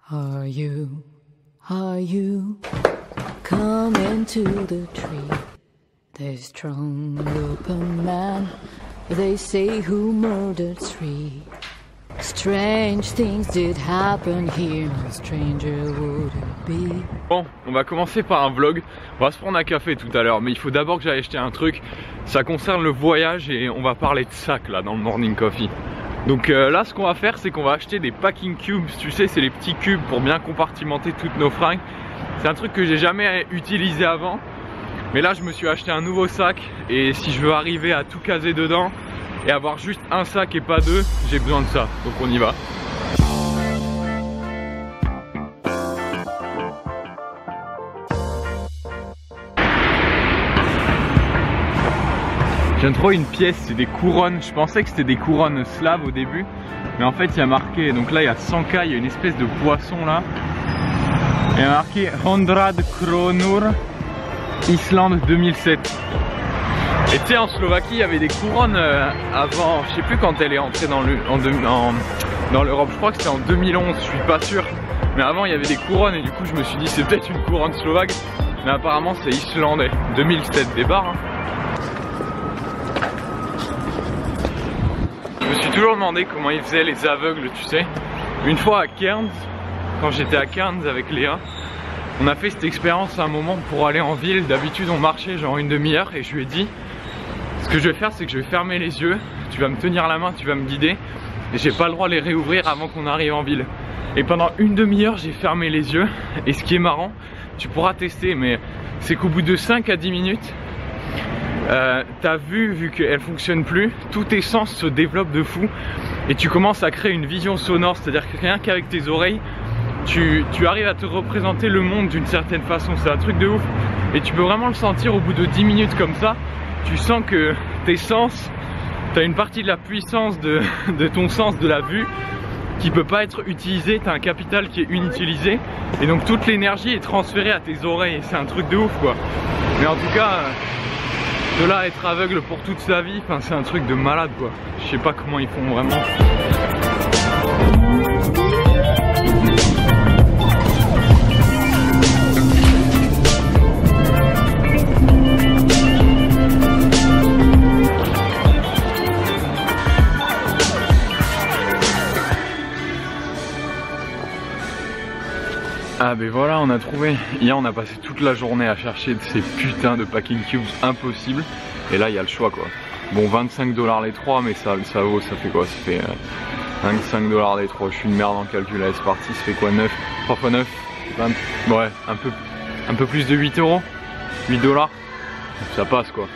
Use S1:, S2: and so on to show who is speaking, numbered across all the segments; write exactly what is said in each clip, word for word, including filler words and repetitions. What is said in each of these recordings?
S1: Are you, are you coming to the tree? There's strong open man, they say, who murdered three. Strange things did happen here, no stranger would it be.
S2: Bon, on va commencer par un vlog. On va se prendre un café tout à l'heure, mais il faut d'abord que j'aille acheter un truc. Ça concerne le voyage et on va parler de sac là dans le morning coffee. Donc euh, là, ce qu'on va faire, c'est qu'on va acheter des packing cubes. Tu sais, c'est les petits cubes pour bien compartimenter toutes nos fringues. C'est un truc que j'ai jamais utilisé avant. Mais là, je me suis acheté un nouveau sac et si je veux arriver à tout caser dedans et avoir juste un sac et pas deux, j'ai besoin de ça. Donc on y va. Je viens de trouver une pièce, c'est des couronnes. Je pensais que c'était des couronnes slaves au début, mais en fait il y a marqué, donc là il y a cent K, il y a une espèce de poisson là. Il y a marqué cent kronor Islande deux mille sept. Et tu sais, en Slovaquie il y avait des couronnes euh, avant, je sais plus quand elle est entrée dans le, en, en, dans l'Europe, je crois que c'était en deux mille onze, je suis pas sûr. Mais avant il y avait des couronnes et du coup je me suis dit c'est peut-être une couronne slovaque, mais apparemment c'est islandais. deux mille sept des bars. Hein. Je me suis toujours demandé comment ils faisaient les aveugles, tu sais. Une fois à Cairns, quand j'étais à Cairns avec Léa, on a fait cette expérience à un moment pour aller en ville. D'habitude on marchait genre une demi-heure et je lui ai dit, ce que je vais faire c'est que je vais fermer les yeux, tu vas me tenir la main, tu vas me guider et j'ai pas le droit de les réouvrir avant qu'on arrive en ville. Et pendant une demi-heure j'ai fermé les yeux et ce qui est marrant, tu pourras tester, mais c'est qu'au bout de cinq à dix minutes, Euh, ta vue, vu qu'elle fonctionne plus, tous tes sens se développent de fou et tu commences à créer une vision sonore, c'est à dire que rien qu'avec tes oreilles tu, tu arrives à te représenter le monde d'une certaine façon. C'est un truc de ouf et tu peux vraiment le sentir au bout de dix minutes comme ça. Tu sens que tes sens, tu as une partie de la puissance de, de ton sens de la vue qui peut pas être utilisée, tu as un capital qui est inutilisé et donc toute l'énergie est transférée à tes oreilles. C'est un truc de ouf quoi. Mais en tout cas de là à être aveugle pour toute sa vie, enfin, c'est un truc de malade quoi. Je sais pas comment ils font vraiment. Ah ben voilà, on a trouvé. Hier on a passé toute la journée à chercher ces putains de packing cubes impossibles. Et là il y a le choix quoi. Bon, vingt-cinq dollars les trois, mais ça, ça vaut, ça fait quoi? Ça fait euh, vingt-cinq dollars les trois. Je suis une merde en calcul. Allez, c'est parti. Ça fait quoi? neuf, trois fois neuf, vingt. Ouais, un peu, un peu plus de huit euros. huit dollars. Ça passe quoi.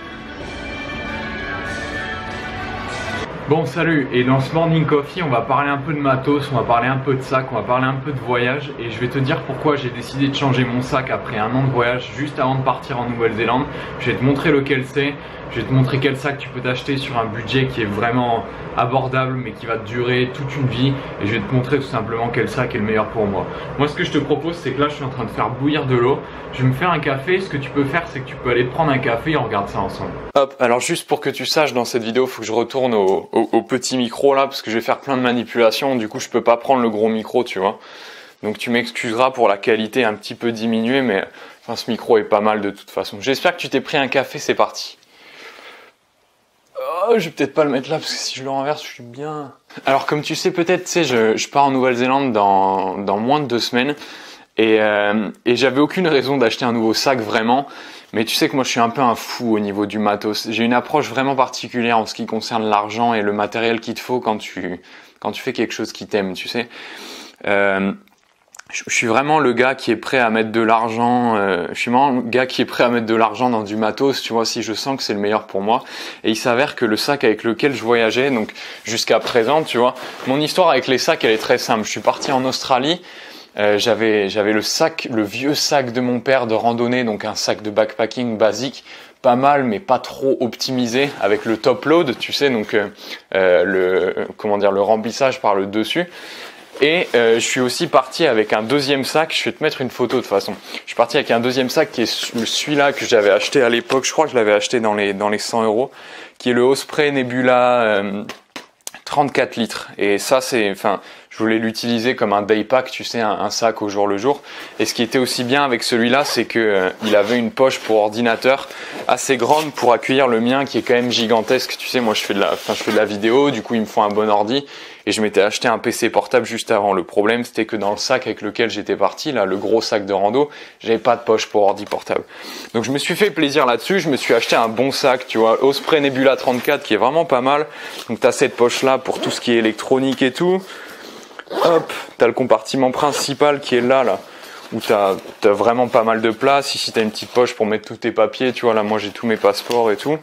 S2: Bon salut, et dans ce morning coffee on va parler un peu de matos, on va parler un peu de sac, on va parler un peu de voyage et je vais te dire pourquoi j'ai décidé de changer mon sac après un an de voyage juste avant de partir en Nouvelle-Zélande. Je vais te montrer lequel c'est, je vais te montrer quel sac tu peux t'acheter sur un budget qui est vraiment abordable mais qui va te durer toute une vie et je vais te montrer tout simplement quel sac est le meilleur pour moi. Moi ce que je te propose c'est que là je suis en train de faire bouillir de l'eau, je vais me faire un café, ce que tu peux faire c'est que tu peux aller te prendre un café et on regarde ça ensemble. Hop, alors juste pour que tu saches dans cette vidéo, il faut que je retourne au, au, au petit micro là parce que je vais faire plein de manipulations, du coup je peux pas prendre le gros micro tu vois. Donc tu m'excuseras pour la qualité un petit peu diminuée mais enfin, ce micro est pas mal de toute façon. J'espère que tu t'es pris un café, c'est parti. Oh, je vais peut-être pas le mettre là parce que si je le renverse je suis bien. Alors comme tu sais peut-être, tu sais, je, je pars en Nouvelle-Zélande dans, dans moins de deux semaines et, euh, et j'avais aucune raison d'acheter un nouveau sac vraiment. Mais tu sais que moi je suis un peu un fou au niveau du matos. J'ai une approche vraiment particulière en ce qui concerne l'argent et le matériel qu'il te faut quand tu, quand tu fais quelque chose qui t'aime, tu sais. Euh, je, je suis vraiment le gars qui est prêt à mettre de l'argent, euh, je suis vraiment le gars qui est prêt à mettre de l'argent dans du matos, tu vois, si je sens que c'est le meilleur pour moi. Et il s'avère que le sac avec lequel je voyageais, donc jusqu'à présent, tu vois, mon histoire avec les sacs elle est très simple. Je suis parti en Australie. Euh, j'avais j'avais le sac, le vieux sac de mon père de randonnée, donc un sac de backpacking basique, pas mal mais pas trop optimisé, avec le top load, tu sais, donc euh, euh, le comment dire le remplissage par le dessus. Et euh, je suis aussi parti avec un deuxième sac. Je vais te mettre une photo de toute façon. Je suis parti avec un deuxième sac qui est celui-là que j'avais acheté à l'époque. Je crois que je l'avais acheté dans les dans les cent euros, qui est le Osprey Nebula. Euh, trente-quatre litres et ça c'est, enfin Je voulais l'utiliser comme un day pack, tu sais, un, un sac au jour le jour. Et ce qui était aussi bien avec celui-là, c'est que euh, il avait une poche pour ordinateur assez grande pour accueillir le mien qui est quand même gigantesque. Tu sais, moi je fais de la, enfin, je fais de la vidéo, du coup il me faut un bon ordi. Et je m'étais acheté un P C portable juste avant. Le problème, c'était que dans le sac avec lequel j'étais parti, là, le gros sac de rando, j'avais pas de poche pour ordi portable. Donc je me suis fait plaisir là-dessus. Je me suis acheté un bon sac, tu vois, Osprey Nebula trente-quatre, qui est vraiment pas mal. Donc t'as cette poche-là pour tout ce qui est électronique et tout. Hop, t'as le compartiment principal qui est là, là, où t'as t'as vraiment pas mal de place. Ici, t'as une petite poche pour mettre tous tes papiers. Tu vois, là, moi, j'ai tous mes passeports et tout.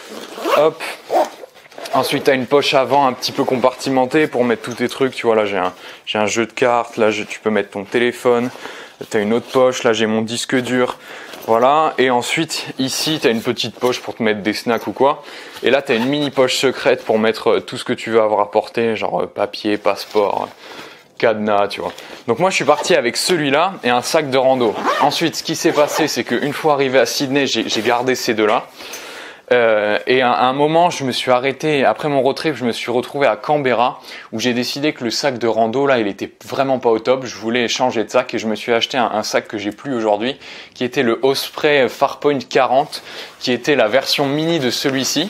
S2: Hop. Ensuite, tu as une poche avant un petit peu compartimentée pour mettre tous tes trucs. Tu vois, là, j'ai un, j'ai un jeu de cartes. Là, je, tu peux mettre ton téléphone. Tu as une autre poche. Là, j'ai mon disque dur. Voilà. Et ensuite, ici, tu as une petite poche pour te mettre des snacks ou quoi. Et là, tu as une mini poche secrète pour mettre tout ce que tu veux avoir à porter, genre papier, passeport, cadenas, tu vois. Donc moi, je suis parti avec celui-là et un sac de rando. Ensuite, ce qui s'est passé, c'est qu'une fois arrivé à Sydney, j'ai, j'ai gardé ces deux-là. Euh, et à, à un moment, je me suis arrêté, après mon road trip, je me suis retrouvé à Canberra, où j'ai décidé que le sac de rando, là, il était vraiment pas au top. Je voulais changer de sac et je me suis acheté un, un sac que j'ai plus aujourd'hui, qui était le Osprey Farpoint quarante, qui était la version mini de celui-ci.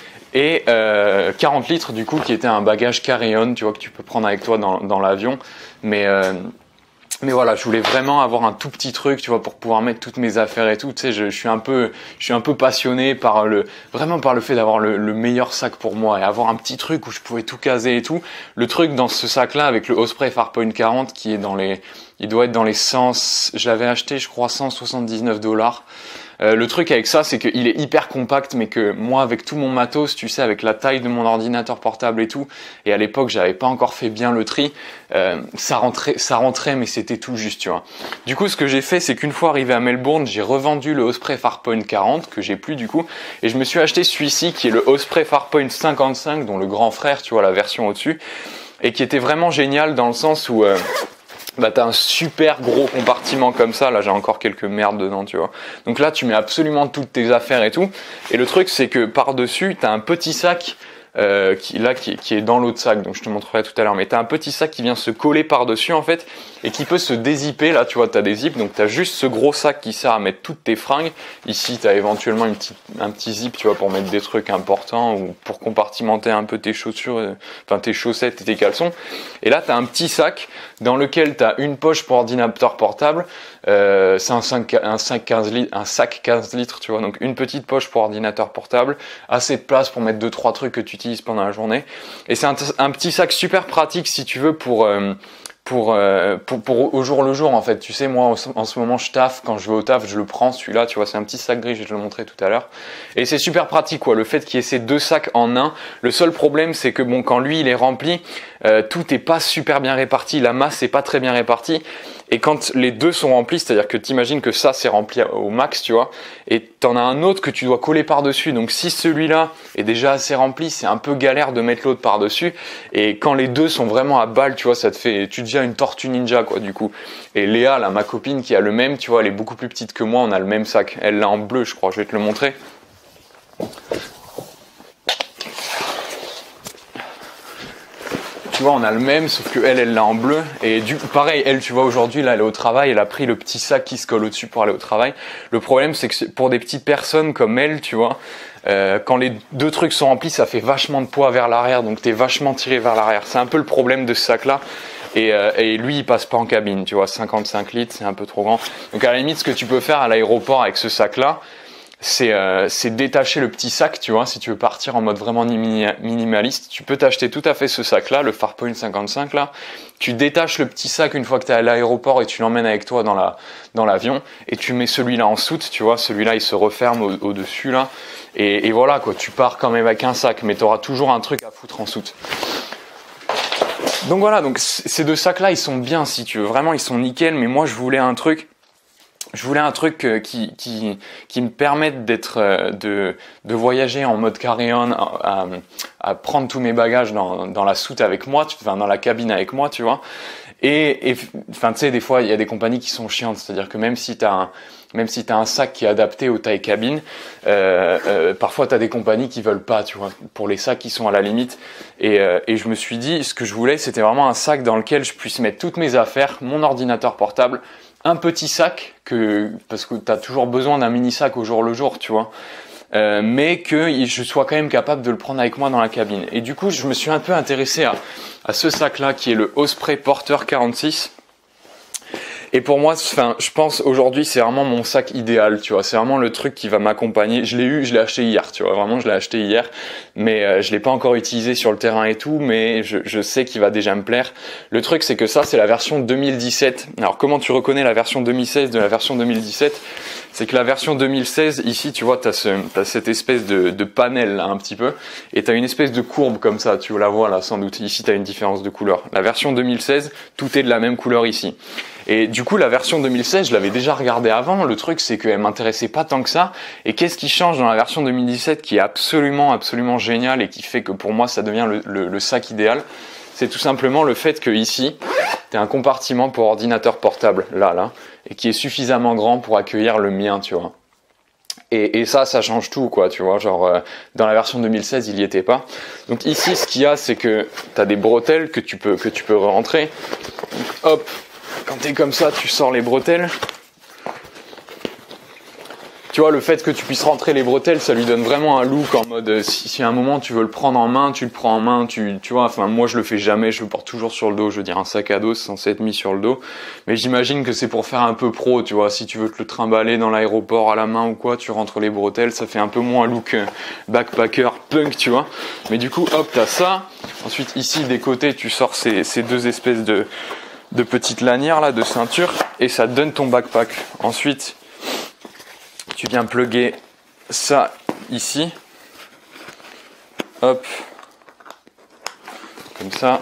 S2: Et euh, quarante litres du coup, qui était un bagage carry-on, tu vois, que tu peux prendre avec toi dans, dans l'avion. Mais... Euh, Mais voilà, je voulais vraiment avoir un tout petit truc, tu vois, pour pouvoir mettre toutes mes affaires et tout. Tu sais, je, je suis un peu, je suis un peu passionné par le, vraiment par le fait d'avoir le, le meilleur sac pour moi et avoir un petit truc où je pouvais tout caser et tout. Le truc dans ce sac-là avec le Osprey Farpoint quarante qui est dans les, il doit être dans les cent, je l'avais acheté, je crois, cent soixante-dix-neuf dollars. Euh, le truc avec ça, c'est qu'il est hyper compact, mais que moi, avec tout mon matos, tu sais, avec la taille de mon ordinateur portable et tout, et à l'époque, j'avais pas encore fait bien le tri, euh, ça rentrait, ça rentrait, mais c'était tout juste, tu vois. Du coup, ce que j'ai fait, c'est qu'une fois arrivé à Melbourne, j'ai revendu le Osprey Farpoint quarante, que j'ai plus du coup, et je me suis acheté celui-ci, qui est le Osprey Farpoint cinquante-cinq, dont le grand frère, tu vois, la version au-dessus, et qui était vraiment génial dans le sens où... Euh, bah t'as un super gros compartiment comme ça, là j'ai encore quelques merdes dedans, tu vois. Donc là tu mets absolument toutes tes affaires et tout, et le truc c'est que par-dessus t'as un petit sac euh, qui, là, qui, qui est dans l'autre sac, donc je te montrerai tout à l'heure, mais t'as un petit sac qui vient se coller par-dessus en fait, et qui peut se dézipper, là tu vois t'as des zips, donc t'as juste ce gros sac qui sert à mettre toutes tes fringues, ici t'as éventuellement une petite, un petit zip, tu vois, pour mettre des trucs importants, ou pour compartimenter un peu tes chaussures, euh, enfin tes chaussettes et tes caleçons, et là t'as un petit sac, dans lequel t'as une poche pour ordinateur portable, euh, c'est un, cinq, un, cinq, quinze litres, un sac quinze litres, tu vois, donc une petite poche pour ordinateur portable, assez de place pour mettre deux trois trucs que tu utilises pendant la journée, et c'est un, un petit sac super pratique si tu veux pour... Euh, Pour, euh, pour, pour au jour le jour en fait, tu sais, moi en ce moment je taffe, quand je vais au taf je le prends celui-là, tu vois, c'est un petit sac gris, je vais te le montrer tout à l'heure, et c'est super pratique quoi, le fait qu'il y ait ces deux sacs en un. Le seul problème c'est que bon, quand lui il est rempli, euh, tout est pas super bien réparti, la masse est pas très bien répartie, et quand les deux sont remplis, c'est-à-dire que t'imagines que ça c'est rempli au max, tu vois, et t'en as un autre que tu dois coller par-dessus, donc si celui-là est déjà assez rempli, c'est un peu galère de mettre l'autre par-dessus, et quand les deux sont vraiment à balle, tu vois, ça te fait, tu deviens une tortue ninja quoi du coup. Et Léa, là, ma copine qui a le même, tu vois, elle est beaucoup plus petite que moi, on a le même sac, elle l'a en bleu je crois, je vais te le montrer. Tu vois, on a le même, sauf que elle, elle l'a en bleu. Et du coup, pareil, elle, tu vois, aujourd'hui, là, elle est au travail, elle a pris le petit sac qui se colle au-dessus pour aller au travail. Le problème, c'est que pour des petites personnes comme elle, tu vois, euh, quand les deux trucs sont remplis, ça fait vachement de poids vers l'arrière, donc t'es vachement tiré vers l'arrière. C'est un peu le problème de ce sac-là. Et, euh, et lui, il passe pas en cabine, tu vois, cinquante-cinq litres, c'est un peu trop grand. Donc à la limite, ce que tu peux faire à l'aéroport avec ce sac-là, c'est euh, c'est détacher le petit sac, tu vois, si tu veux partir en mode vraiment minimaliste, tu peux t'acheter tout à fait ce sac là, le Farpoint cinquante-cinq là, tu détaches le petit sac une fois que tu es à l'aéroport et tu l'emmènes avec toi dans la dans l'avion, et tu mets celui-là en soute, tu vois, celui-là il se referme au, au dessus là, et, et voilà quoi, tu pars quand même avec un sac, mais tu auras toujours un truc à foutre en soute. Donc voilà, donc ces deux sacs là ils sont bien si tu veux, vraiment ils sont nickel, mais moi je voulais un truc Je voulais un truc qui, qui, qui me permette d'être, de, de voyager en mode carry-on, à, à prendre tous mes bagages dans, dans la soute avec moi, enfin dans la cabine avec moi, tu vois. Et, et enfin, tu sais, des fois, il y a des compagnies qui sont chiantes. C'est-à-dire que même si tu as un, même si tu as un sac qui est adapté aux tailles cabine, euh, euh, parfois tu as des compagnies qui veulent pas, tu vois, pour les sacs qui sont à la limite. Et, euh, et je me suis dit, ce que je voulais, c'était vraiment un sac dans lequel je puisse mettre toutes mes affaires, mon ordinateur portable, un petit sac, que, parce que tu as toujours besoin d'un mini sac au jour le jour, tu vois. Euh, mais que je sois quand même capable de le prendre avec moi dans la cabine. Et du coup, je me suis un peu intéressé à, à ce sac-là qui est le Osprey Porter quarante-six. Et pour moi, enfin, je pense aujourd'hui, c'est vraiment mon sac idéal, tu vois. C'est vraiment le truc qui va m'accompagner. Je l'ai eu, je l'ai acheté hier, tu vois. Vraiment, je l'ai acheté hier, mais euh, je l'ai pas encore utilisé sur le terrain et tout, mais je, je sais qu'il va déjà me plaire. Le truc, c'est que ça, c'est la version deux mille dix-sept. Alors, comment tu reconnais la version deux mille seize de la version deux mille dix-sept? C'est que la version deux mille seize, ici, tu vois, t'as ce, t'as cette espèce de, de panel là, un petit peu, et t'as une espèce de courbe comme ça. Tu la vois là, sans doute. Ici, t'as une différence de couleur. La version deux mille seize, tout est de la même couleur ici. Et du coup, la version deux mille seize, je l'avais déjà regardée avant. Le truc, c'est qu'elle m'intéressait pas tant que ça. Et qu'est-ce qui change dans la version deux mille dix-sept qui est absolument, absolument génial et qui fait que pour moi, ça devient le, le, le sac idéal? C'est tout simplement le fait que ici, tu as un compartiment pour ordinateur portable, là, là, et qui est suffisamment grand pour accueillir le mien, tu vois. Et, et ça, ça change tout, quoi, tu vois. Genre, euh, dans la version deux mille seize, il y était pas. Donc ici, ce qu'il y a, c'est que tu as des bretelles que tu peux, que tu peux rentrer. Hop. Quand t'es comme ça, tu sors les bretelles. Tu vois, le fait que tu puisses rentrer les bretelles, ça lui donne vraiment un look en mode, si, si à un moment tu veux le prendre en main, tu le prends en main, tu, tu vois, enfin, moi je le fais jamais, je le porte toujours sur le dos, je veux dire, un sac à dos, c'est censé être mis sur le dos. Mais j'imagine que c'est pour faire un peu pro, tu vois, si tu veux te le trimballer dans l'aéroport à la main ou quoi, tu rentres les bretelles, ça fait un peu moins look backpacker punk, tu vois. Mais du coup, hop, t'as ça. Ensuite, ici, des côtés, tu sors ces, ces deux espèces de, de petites lanières là, de ceinture, et ça te donne ton backpack. Ensuite, tu viens plugger ça ici, hop, comme ça,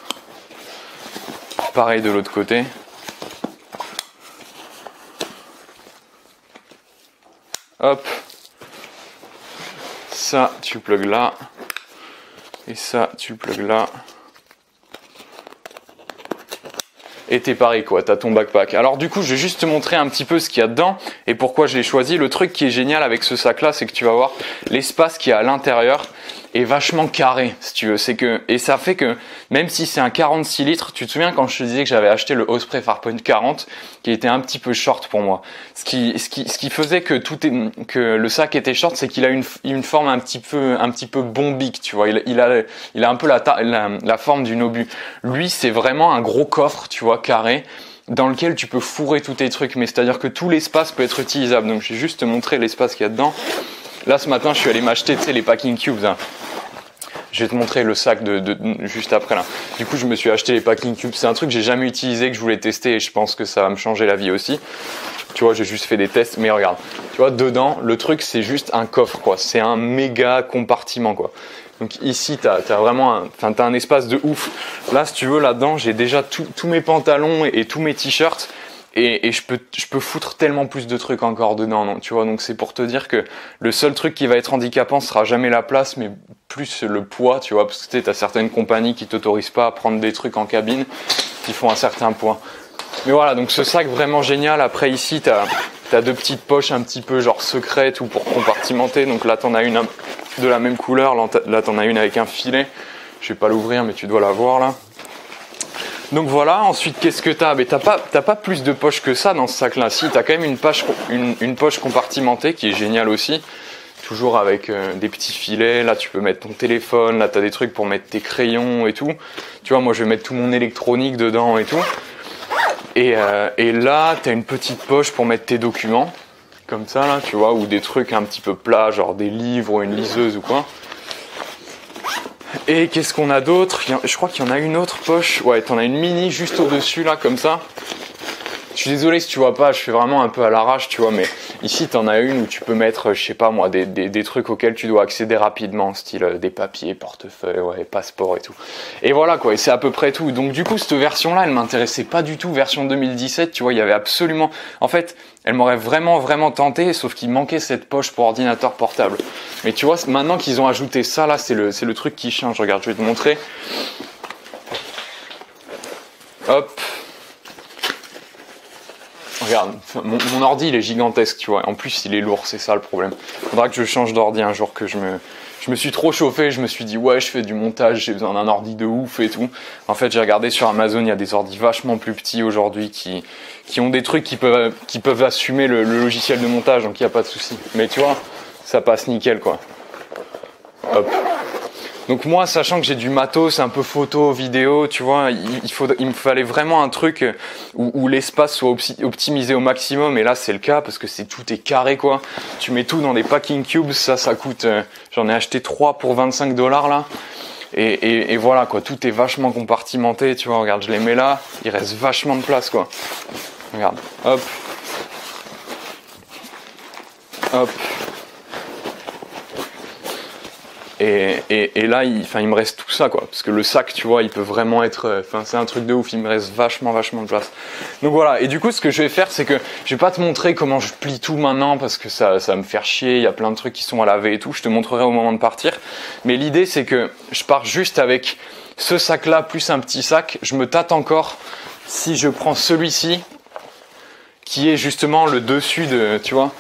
S2: pareil de l'autre côté, hop, ça tu plugues là, et ça tu plugues là. Et t'es pareil quoi, t'as ton backpack. Alors du coup, je vais juste te montrer un petit peu ce qu'il y a dedans et pourquoi je l'ai choisi. Le truc qui est génial avec ce sac là, c'est que tu vas voir l'espace qu'il y a à l'intérieur est vachement carré, si tu veux. C'est que, et ça fait que même si c'est un quarante-six litres, tu te souviens quand je te disais que j'avais acheté le Osprey Farpoint quarante, qui était un petit peu short pour moi. Ce qui, ce qui, ce qui faisait que tout est, que le sac était short, c'est qu'il a une, une forme un petit peu, un petit peu bombique, tu vois. Il, il a, il a un peu la, la, la forme d'une obus. Lui, c'est vraiment un gros coffre, tu vois, carré, dans lequel tu peux fourrer tous tes trucs. Mais c'est-à-dire que tout l'espace peut être utilisable. Donc, je vais juste te montrer l'espace qu'il y a dedans. Là, ce matin, je suis allé m'acheter, tu sais, les packing cubes, hein. Je vais te montrer le sac de, de, de juste après là. Du coup, je me suis acheté les packing cubes. C'est un truc que j'ai jamais utilisé, que je voulais tester et je pense que ça va me changer la vie aussi. Tu vois, j'ai juste fait des tests, mais regarde. Tu vois, dedans, le truc, c'est juste un coffre, quoi. C'est un méga compartiment, quoi. Donc ici, tu as, t'as vraiment un, enfin, t'as un espace de ouf. Là, si tu veux, là-dedans, j'ai déjà tous mes pantalons et, et tous mes t-shirts. Et, et je peux, je peux foutre tellement plus de trucs encore dedans, non, tu vois. Donc c'est pour te dire que le seul truc qui va être handicapant sera jamais la place, mais plus le poids, tu vois. Parce que tu sais, t'as certaines compagnies qui t'autorisent pas à prendre des trucs en cabine qui font un certain poids. Mais voilà, donc ce sac vraiment génial. Après ici, t'as, t'as deux petites poches un petit peu genre secrètes ou pour compartimenter. Donc là, t'en as une de la même couleur. Là, t'en as une avec un filet. Je vais pas l'ouvrir, mais tu dois la voir là. Donc voilà, ensuite qu'est-ce que t'as? Mais t'as pas, t'as pas plus de poches que ça dans ce sac-là. Si, t'as quand même une, page, une, une poche compartimentée qui est géniale aussi. Toujours avec euh, des petits filets. Là, tu peux mettre ton téléphone. Là, t'as des trucs pour mettre tes crayons et tout. Tu vois, moi, je vais mettre tout mon électronique dedans et tout. Et, euh, et là, t'as une petite poche pour mettre tes documents. Comme ça, là, tu vois. Ou des trucs un petit peu plats, genre des livres ou une liseuse ou quoi. Et qu'est-ce qu'on a d'autre? Je crois qu'il y en a une autre poche. Ouais, t'en as une mini juste au-dessus là, comme ça. Je suis désolé si tu vois pas, je fais vraiment un peu à l'arrache, tu vois, mais ici t'en as une où tu peux mettre, je sais pas moi, des, des, des trucs auxquels tu dois accéder rapidement, style des papiers, portefeuille, ouais, passeport et tout. Et voilà quoi, et c'est à peu près tout. Donc du coup, cette version-là, elle m'intéressait pas du tout, version deux mille dix-sept, tu vois, il y avait absolument... En fait, elle m'aurait vraiment, vraiment tenté, sauf qu'il manquait cette poche pour ordinateur portable. Mais tu vois, maintenant qu'ils ont ajouté ça, là, c'est le, c'est le truc qui change. Regarde, je vais te montrer. Hop. Regarde, mon, mon ordi il est gigantesque, tu vois. En plus, il est lourd, c'est ça le problème. Faudra que je change d'ordi un jour, que je me, je me suis trop chauffé. Je me suis dit, ouais, je fais du montage, j'ai besoin d'un ordi de ouf et tout. En fait, j'ai regardé sur Amazon, il y a des ordis vachement plus petits aujourd'hui qui, qui ont des trucs qui peuvent, qui peuvent assumer le, le logiciel de montage, donc il n'y a pas de souci. Mais tu vois, ça passe nickel, quoi. Hop. Donc moi, sachant que j'ai du matos, un peu photo, vidéo, tu vois, il, il, faut, il me fallait vraiment un truc où, où l'espace soit opti, optimisé au maximum. Et là, c'est le cas parce que c'est tout est carré, quoi. Tu mets tout dans des packing cubes, ça, ça coûte. Euh, J'en ai acheté trois pour vingt-cinq dollars là. Et, et, et voilà, quoi. Tout est vachement compartimenté, tu vois. Regarde, je les mets là, il reste vachement de place, quoi. Regarde, hop, hop. Et, et, et là, il, enfin, il me reste tout ça, quoi. Parce que le sac, tu vois, il peut vraiment être... Enfin, c'est un truc de ouf. Il me reste vachement, vachement de place. Donc voilà. Et du coup, ce que je vais faire, c'est que je vais pas te montrer comment je plie tout maintenant parce que ça, ça va me faire chier. Il y a plein de trucs qui sont à laver et tout. Je te montrerai au moment de partir. Mais l'idée, c'est que je pars juste avec ce sac-là plus un petit sac. Je me tâte encore si je prends celui-ci qui est justement le dessus de... Tu vois,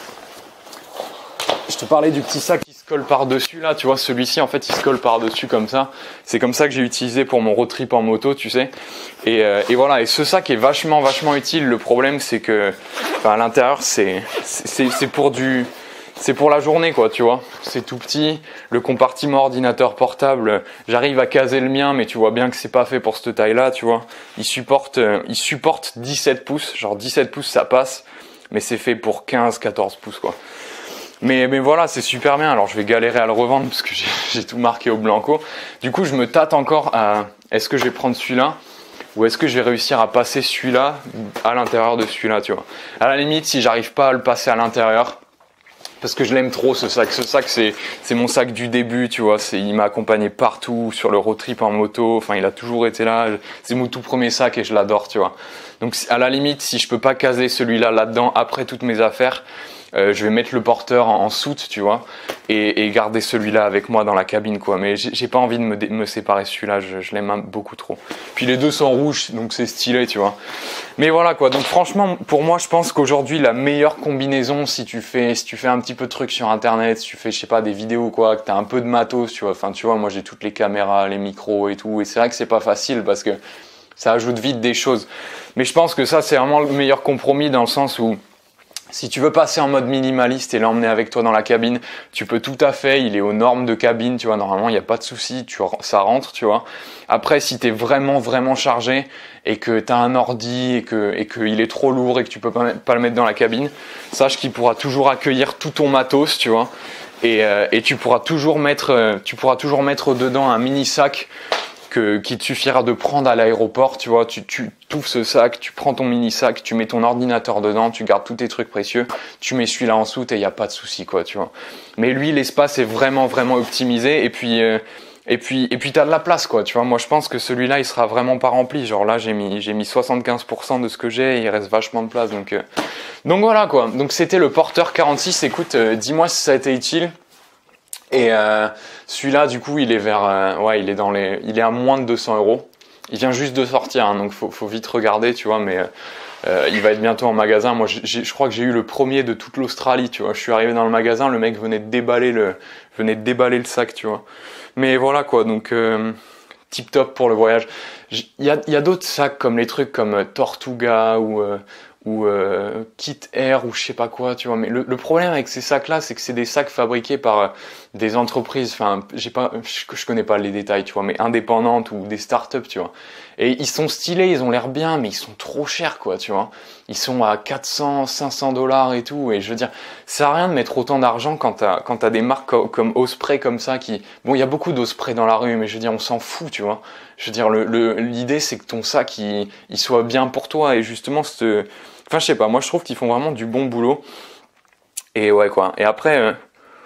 S2: je te parlais du petit sac qui se colle par-dessus là, tu vois, celui-ci en fait il se colle par-dessus comme ça. C'est comme ça que j'ai utilisé pour mon road trip en moto, tu sais. Et, euh, et voilà, et ce sac est vachement vachement utile. Le problème c'est que enfin, à l'intérieur c'est c'est pour du... C'est pour la journée, quoi, tu vois. C'est tout petit. Le compartiment ordinateur portable, j'arrive à caser le mien, mais tu vois bien que c'est pas fait pour cette taille-là, tu vois. Il supporte, euh, il supporte dix-sept pouces. Genre dix-sept pouces, ça passe. Mais c'est fait pour quinze quatorze pouces, quoi. Mais, mais voilà, c'est super bien. Alors je vais galérer à le revendre parce que j'ai tout marqué au blanco. Du coup, je me tâte encore à est-ce que je vais prendre celui-là ou est-ce que je vais réussir à passer celui-là à l'intérieur de celui-là, tu vois. À la limite, si j'arrive pas à le passer à l'intérieur, parce que je l'aime trop ce sac. Ce sac, c'est mon sac du début, tu vois. Il m'a accompagné partout sur le road trip en moto. Enfin, il a toujours été là. C'est mon tout premier sac et je l'adore, tu vois. Donc à la limite, si je peux pas caser celui-là là-dedans après toutes mes affaires, Euh, je vais mettre le porteur en, en soute, tu vois, et, et garder celui-là avec moi dans la cabine, quoi. Mais j'ai pas envie de me, me séparer celui-là, je, je l'aime beaucoup trop. Puis les deux sont rouges, donc c'est stylé, tu vois. Mais voilà, quoi. Donc franchement, pour moi, je pense qu'aujourd'hui, la meilleure combinaison, si tu fais, si tu fais un petit peu de trucs sur Internet, si tu fais, je sais pas, des vidéos, quoi, que t'as un peu de matos, tu vois. Enfin, tu vois, moi, j'ai toutes les caméras, les micros et tout. Et c'est vrai que c'est pas facile parce que ça ajoute vite des choses. Mais je pense que ça, c'est vraiment le meilleur compromis dans le sens où si tu veux passer en mode minimaliste et l'emmener avec toi dans la cabine, tu peux tout à fait, il est aux normes de cabine, tu vois, normalement il n'y a pas de souci, tu, ça rentre, tu vois. Après, si tu es vraiment vraiment chargé et que tu as un ordi et que et qu'il est trop lourd et que tu peux pas, pas le mettre dans la cabine, sache qu'il pourra toujours accueillir tout ton matos, tu vois. Et, euh, et tu pourras toujours mettre, euh, tu pourras toujours mettre dedans un mini sac que, qui te suffira de prendre à l'aéroport, tu vois, tu, tu ouvres ce sac, tu prends ton mini sac, tu mets ton ordinateur dedans, tu gardes tous tes trucs précieux, tu mets celui-là en soute et il n'y a pas de souci, quoi, tu vois. Mais lui, l'espace est vraiment, vraiment optimisé et puis, euh, et puis, et puis t'as de la place, quoi, tu vois. Moi, je pense que celui-là, il sera vraiment pas rempli. Genre là, j'ai mis, j'ai mis soixante-quinze pour cent de ce que j'ai et il reste vachement de place, donc, euh, donc voilà, quoi. Donc c'était le Porter quarante-six. Écoute, euh, dis-moi si ça a été utile. Et euh, celui-là, du coup, il est vers, euh, ouais, il est dans les, il est à moins de deux cents euros. Il vient juste de sortir, hein, donc faut, faut vite regarder, tu vois. Mais euh, il va être bientôt en magasin. Moi, je crois que j'ai eu le premier de toute l'Australie, tu vois. Je suis arrivé dans le magasin, le mec venait de déballer le, venait de déballer le sac, tu vois. Mais voilà, quoi. Donc euh, tip top pour le voyage. Il y a, il y a d'autres sacs comme les trucs comme Tortuga ou euh, ou euh, Kit Air ou je sais pas quoi, tu vois. Mais le, le problème avec ces sacs-là, c'est que c'est des sacs fabriqués par euh, des entreprises, enfin, j'ai pas, je, je connais pas les détails, tu vois, mais indépendantes ou des startups, tu vois. Et ils sont stylés, ils ont l'air bien, mais ils sont trop chers, quoi, tu vois. Ils sont à quatre cents, cinq cents dollars et tout. Et je veux dire, ça sert à rien de mettre autant d'argent quand t'as, quand t'as des marques comme, comme Osprey comme ça qui, bon, il y a beaucoup d'Osprey dans la rue, mais je veux dire, on s'en fout, tu vois. Je veux dire, le, le, l'idée, c'est que ton sac, il, il soit bien pour toi et justement, ce, enfin, je sais pas, moi je trouve qu'ils font vraiment du bon boulot. Et ouais, quoi. Et après, euh,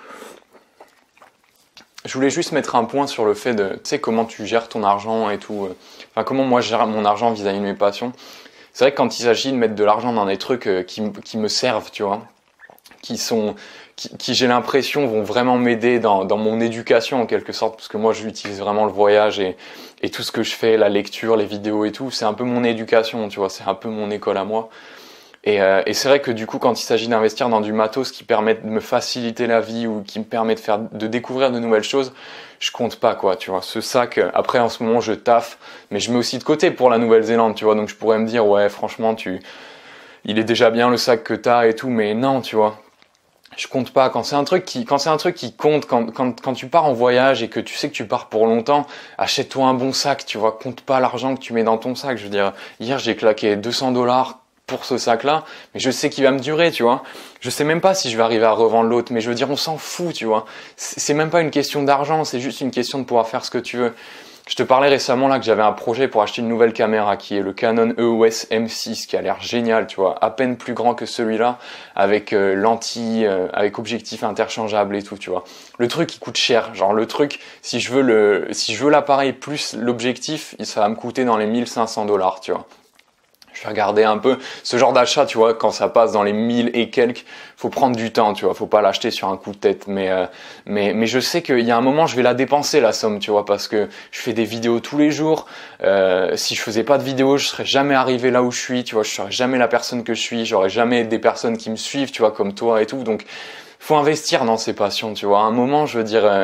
S2: je voulais juste mettre un point sur le fait de, tu sais, comment tu gères ton argent et tout. Euh, enfin, comment moi je gère mon argent vis-à-vis de mes passions. C'est vrai que quand il s'agit de mettre de l'argent dans des trucs euh, qui, qui me servent, tu vois, qui sont, qui, qui j'ai l'impression vont vraiment m'aider dans, dans mon éducation en quelque sorte, parce que moi j'utilise vraiment le voyage et, et tout ce que je fais, la lecture, les vidéos et tout, c'est un peu mon éducation, tu vois, c'est un peu mon école à moi. Et, euh, et c'est vrai que du coup, quand il s'agit d'investir dans du matos qui permet de me faciliter la vie ou qui me permet de faire, de découvrir de nouvelles choses, je compte pas, quoi, tu vois. Ce sac, après, en ce moment, je taffe, mais je mets aussi de côté pour la Nouvelle-Zélande, tu vois. Donc, je pourrais me dire, ouais, franchement, tu, il est déjà bien le sac que t'as et tout, mais non, tu vois. Je compte pas. Quand c'est un truc qui, quand c'est un truc qui compte, quand, quand, quand tu pars en voyage et que tu sais que tu pars pour longtemps, achète-toi un bon sac, tu vois. Compte pas l'argent que tu mets dans ton sac. Je veux dire, hier, j'ai claqué deux cents dollars pour ce sac-là, mais je sais qu'il va me durer, tu vois. Je sais même pas si je vais arriver à revendre l'autre, mais je veux dire, on s'en fout, tu vois. C'est même pas une question d'argent, c'est juste une question de pouvoir faire ce que tu veux. Je te parlais récemment là que j'avais un projet pour acheter une nouvelle caméra qui est le Canon E O S M six qui a l'air génial, tu vois, à peine plus grand que celui-là, avec euh, lentille, euh, avec objectif interchangeable et tout, tu vois. Le truc il coûte cher, genre le truc, si je veux le, si je veux l'appareil plus l'objectif, ça va me coûter dans les mille cinq cents dollars, tu vois. Je vais regarder un peu ce genre d'achat, tu vois, quand ça passe dans les mille et quelques, faut prendre du temps, tu vois, faut pas l'acheter sur un coup de tête, mais euh, mais mais je sais qu'il y a un moment je vais la dépenser la somme, tu vois, parce que je fais des vidéos tous les jours. Euh, si je faisais pas de vidéos, je serais jamais arrivé là où je suis, tu vois, je serais jamais la personne que je suis, j'aurais jamais des personnes qui me suivent, tu vois, comme toi et tout, donc faut investir dans ses passions, tu vois. À un moment, je veux dire, euh,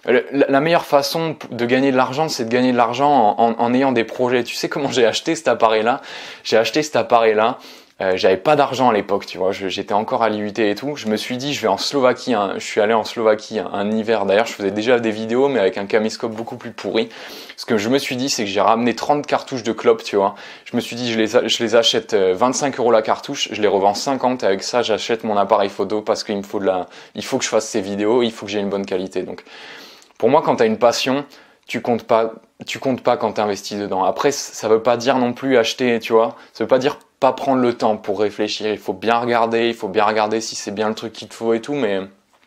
S2: la meilleure façon de gagner de l'argent, c'est de gagner de l'argent en, en, en ayant des projets. Tu sais comment j'ai acheté cet appareil-là? J'ai acheté cet appareil-là. Euh, j'avais pas d'argent à l'époque, tu vois. J'étais encore à l'I U T et tout. Je me suis dit, je vais en Slovaquie. Hein. Je suis allé en Slovaquie un, un hiver. D'ailleurs, je faisais déjà des vidéos, mais avec un caméscope beaucoup plus pourri. Ce que je me suis dit, c'est que j'ai ramené trente cartouches de clopes, tu vois. Je me suis dit, je les, je les achète vingt-cinq euros la cartouche. Je les revends cinquante. Et avec ça, j'achète mon appareil photo parce qu'il me faut de la, il faut que je fasse ces vidéos. Il faut que j'ai une bonne qualité. Donc, pour moi, quand tu as une passion, tu comptes pas, tu comptes pas quand tu investis dedans. Après, ça veut pas dire non plus acheter, tu vois. Ça veut pas dire pas prendre le temps pour réfléchir. Il faut bien regarder, il faut bien regarder si c'est bien le truc qu'il te faut et tout, mais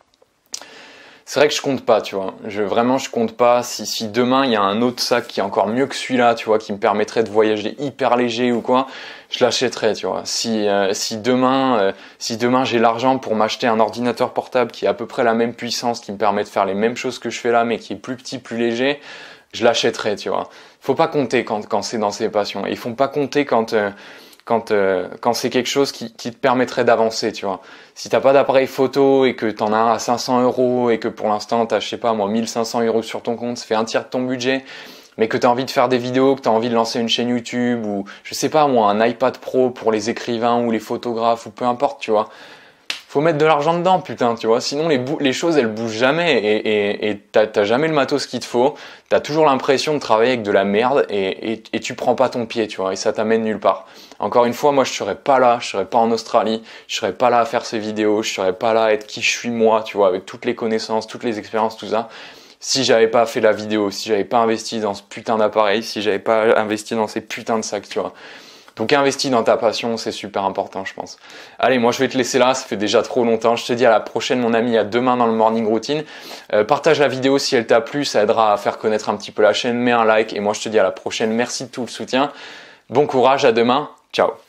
S2: c'est vrai que je compte pas, tu vois. Je, vraiment, je compte pas. Si, si demain, il y a un autre sac qui est encore mieux que celui-là, tu vois, qui me permettrait de voyager hyper léger ou quoi, je l'achèterais, tu vois. Si, euh, si demain, euh, si demain j'ai l'argent pour m'acheter un ordinateur portable qui a à peu près la même puissance, qui me permet de faire les mêmes choses que je fais là, mais qui est plus petit, plus léger, je l'achèterais, tu vois. Faut pas compter quand, quand c'est dans ses passions. Et il faut pas compter quand... Euh, quand euh, quand c'est quelque chose qui, qui te permettrait d'avancer, tu vois. Si t'as pas d'appareil photo et que t'en as un à cinq cents euros et que pour l'instant t'as, je sais pas moi, mille cinq cents euros sur ton compte, ça fait un tiers de ton budget, mais que t'as envie de faire des vidéos, que t'as envie de lancer une chaîne YouTube ou, je sais pas moi, un iPad Pro pour les écrivains ou les photographes ou peu importe, tu vois. Faut mettre de l'argent dedans, putain, tu vois. Sinon, les, les choses, elles bougent jamais et, et, et t'as, t'as jamais le matos qu'il te faut. T'as toujours l'impression de travailler avec de la merde et, et, et tu prends pas ton pied, tu vois, et ça t'amène nulle part. Encore une fois, moi, je serais pas là, je serais pas en Australie, je serais pas là à faire ces vidéos, je serais pas là à être qui je suis moi, tu vois, avec toutes les connaissances, toutes les expériences, tout ça. Si j'avais pas fait la vidéo, si j'avais pas investi dans ce putain d'appareil, si j'avais pas investi dans ces putains de sacs, tu vois. Donc investis dans ta passion, c'est super important, je pense. Allez, moi je vais te laisser là, ça fait déjà trop longtemps. Je te dis à la prochaine, mon ami, à demain dans le Morning Routine. Euh, partage la vidéo si elle t'a plu, ça aidera à faire connaître un petit peu la chaîne. Mets un like et moi je te dis à la prochaine. Merci de tout le soutien. Bon courage, à demain. Ciao.